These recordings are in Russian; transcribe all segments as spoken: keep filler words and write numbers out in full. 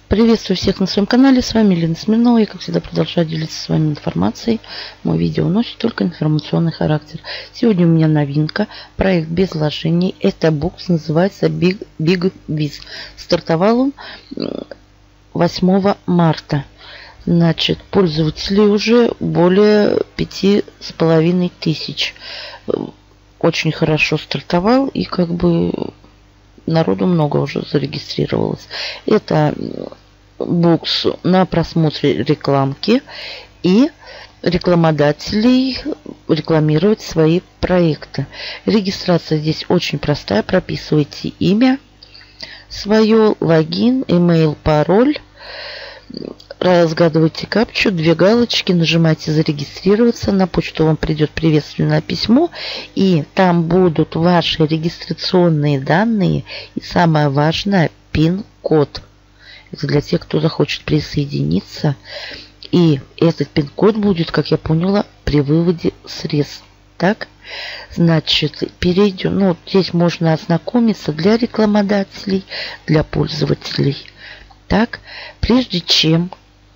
Приветствую всех на своем канале, с вами Лена Смирнова. Я, как всегда, продолжаю делиться с вами информацией. Мое видео носит только информационный характер. Сегодня у меня новинка, проект без вложений. Это бокс, называется Big, Big Wiz. Стартовал он восьмого марта. Значит, пользователей уже более пяти с половиной тысяч. Очень хорошо стартовал, и как бы народу много уже зарегистрировалось. Это бокс на просмотре рекламки и рекламодателей рекламировать свои проекты. Регистрация здесь очень простая. Прописывайте имя свое, логин, email, пароль. Разгадывайте капчу, две галочки, нажимайте зарегистрироваться. На почту вам придет приветственное письмо, и там будут ваши регистрационные данные и, самое важное, пин-код. Это для тех, кто захочет присоединиться. И этот пин-код будет, как я поняла, при выводе средств. Так, значит, перейдем. Ну, здесь можно ознакомиться для рекламодателей, для пользователей. Так, прежде чем,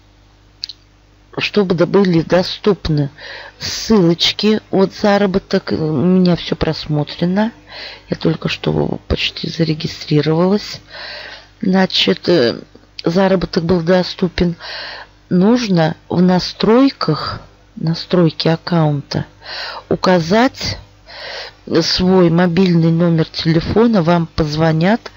чтобы были доступны ссылочки от заработок, у меня все просмотрено. Я только что почти зарегистрировалась. Значит, заработок был доступен. Нужно в настройках, настройки аккаунта указать свой мобильный номер телефона. Вам позвонят,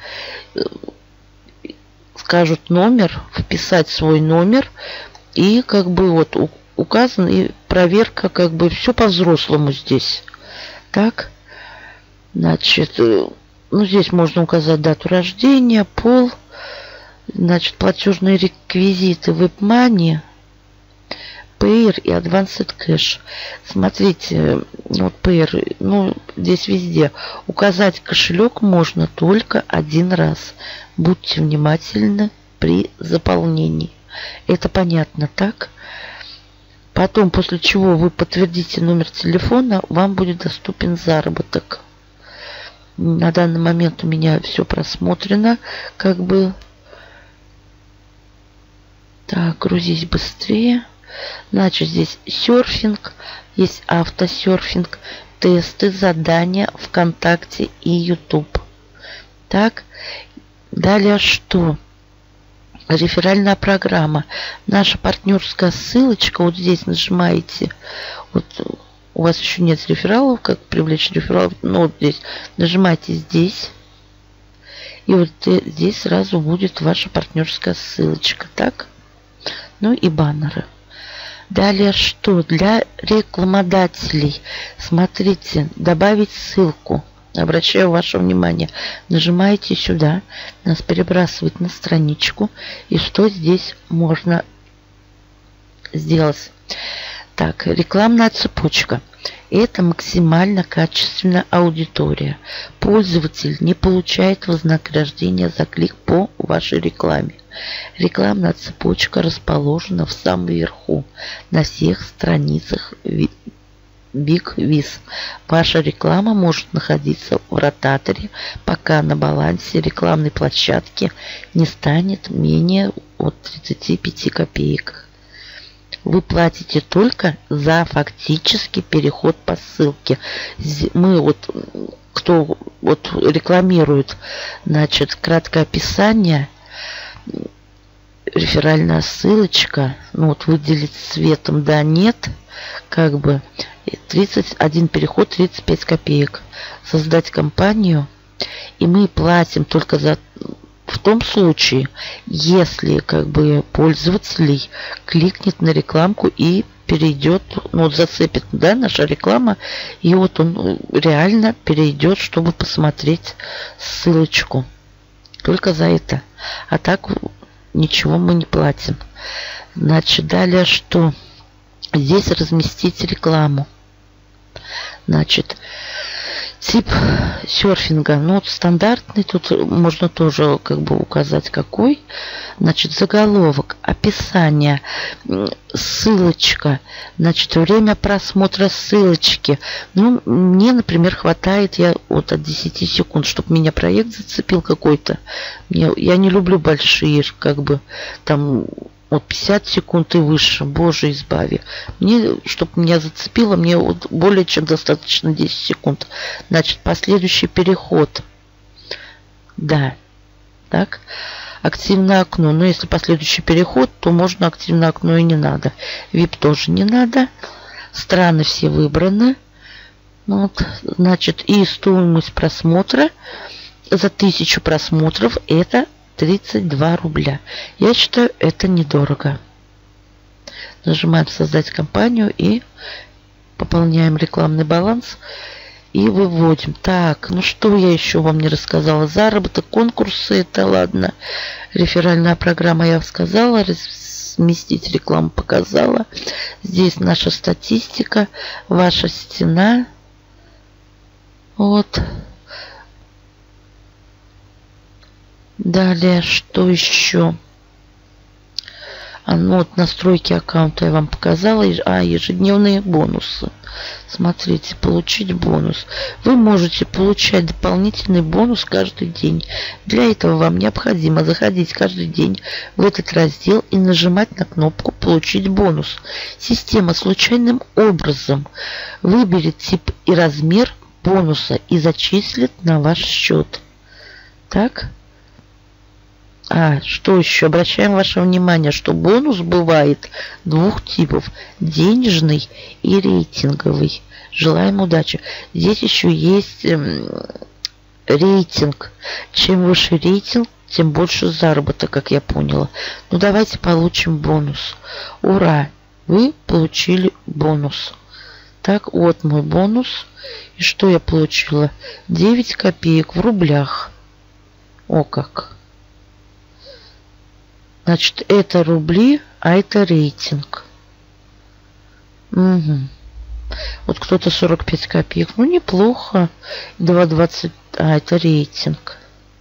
скажут номер, вписать свой номер, и как бы вот указан, и проверка, как бы все по-взрослому здесь. Так, значит, ну здесь можно указать дату рождения, пол, значит, платежные реквизиты, WebMoney, Payer и Advanced Cash. Смотрите, вот Payer, ну здесь везде указать кошелек можно только один раз. Будьте внимательны при заполнении. Это понятно, так? Потом, после чего вы подтвердите номер телефона, вам будет доступен заработок. На данный момент у меня все просмотрено, как бы. Так, грузись быстрее. Значит, здесь серфинг, есть автосерфинг, тесты, задания, ВКонтакте и YouTube. Так, далее что? Реферальная программа. Наша партнерская ссылочка. Вот здесь нажимаете. Вот у вас еще нет рефералов. Как привлечь рефералов? Ну, вот здесь. Нажимаете здесь. И вот здесь сразу будет ваша партнерская ссылочка. Так? Ну и баннеры. Далее что? Для рекламодателей. Смотрите. Добавить ссылку. Обращаю ваше внимание. Нажимаете сюда. Нас перебрасывает на страничку. И что здесь можно сделать? Так, рекламная цепочка. Это максимально качественная аудитория. Пользователь не получает вознаграждения за клик по вашей рекламе. Рекламная цепочка расположена в самом верху на всех страницах Big Wiz. Ваша реклама может находиться в ротаторе, пока на балансе рекламной площадки не станет менее от тридцати пяти копеек. Вы платите только за фактический переход по ссылке. Мы вот, кто вот рекламирует, значит, краткое описание, реферальная ссылочка, ну вот выделить цветом, да, нет, как бы тридцать один переход, тридцать пять копеек. Создать компанию, и мы платим только за в том случае, если как бы пользователей кликнет на рекламку и перейдет, ну вот зацепит, да, наша реклама, и вот он реально перейдет, чтобы посмотреть ссылочку. Только за это. А так ничего мы не платим. Значит, далее что? Здесь разместить рекламу. Значит, Тип серфинга, ну, вот стандартный, тут можно тоже как бы указать какой. Значит, заголовок, описание, ссылочка, значит, время просмотра ссылочки. Ну, мне, например, хватает я вот от десяти секунд, чтобы меня проект зацепил какой-то. Мне, я не люблю большие, как бы, там... Вот пятьдесят секунд и выше, боже избави. Мне, чтобы меня зацепило, мне вот более чем достаточно десять секунд. Значит, последующий переход. Да. Так. Активное окно. Но если последующий переход, то можно активное окно и не надо. вип тоже не надо. Страны все выбраны. Вот. Значит, и стоимость просмотра за тысячу просмотров это тридцать два рубля. Я считаю, это недорого. Нажимаем «Создать компанию» и пополняем рекламный баланс и выводим. Так, ну что я еще вам не рассказала? Заработок, конкурсы, это ладно. Реферальная программа я сказала, разместить рекламу показала. Здесь наша статистика, ваша стена. Вот. Далее, что еще? А, ну вот настройки аккаунта я вам показала. А, ежедневные бонусы. Смотрите, получить бонус. Вы можете получать дополнительный бонус каждый день. Для этого вам необходимо заходить каждый день в этот раздел и нажимать на кнопку «Получить бонус». Система случайным образом выберет тип и размер бонуса и зачислит на ваш счет. Так. А, что еще? Обращаем ваше внимание, что бонус бывает двух типов. Денежный и рейтинговый. Желаем удачи. Здесь еще есть эм, рейтинг. Чем выше рейтинг, тем больше заработок, как я поняла. Ну, давайте получим бонус. Ура! Вы получили бонус. Так, вот мой бонус. И что я получила? девять копеек в рублях. О как! Значит, это рубли, а это рейтинг. Угу. Вот кто-то сорок пять копеек. Ну, неплохо. два двадцать. А, это рейтинг.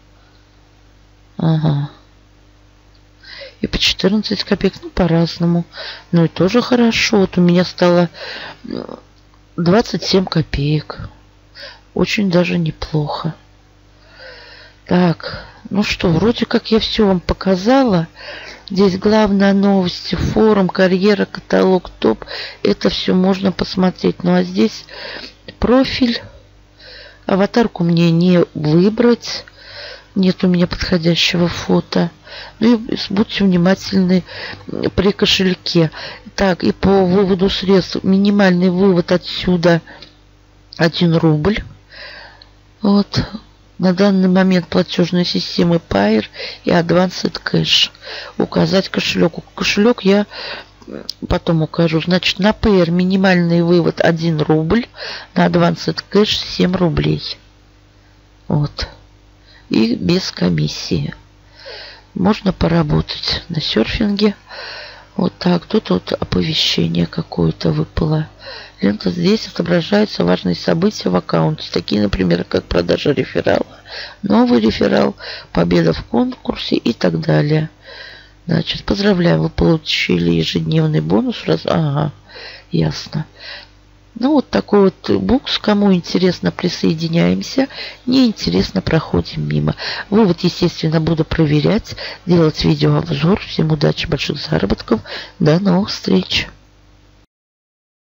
Ага. И по четырнадцать копеек. Ну, по-разному. Ну, и тоже хорошо. Вот у меня стало двадцать семь копеек. Очень даже неплохо. Так, ну что, вроде как я все вам показала. Здесь главная новость, форум, карьера, каталог, топ. Это все можно посмотреть. Ну а здесь профиль. Аватарку мне не выбрать. Нет у меня подходящего фото. Ну и будьте внимательны при кошельке. Так, и по выводу средств. Минимальный вывод отсюда один рубль. Вот. На данный момент платежные системы Payeer и Advanced Cash. Указать кошелек. Кошелек я потом укажу. Значит, на Payeer минимальный вывод один рубль, на Advanced Cash семь рублей. Вот. И без комиссии. Можно поработать на серфинге. Вот так. Тут вот оповещение какое-то выпало. Лента здесь отображаются важные события в аккаунте. Такие, например, как продажа реферала, новый реферал, победа в конкурсе и так далее. Значит, поздравляю, вы получили ежедневный бонус. Раз... Ага, ясно. Ну, вот такой вот букс. Кому интересно, присоединяемся. Не интересно, проходим мимо. Вывод, естественно, буду проверять, делать видеообзор. Всем удачи, больших заработков. До новых встреч.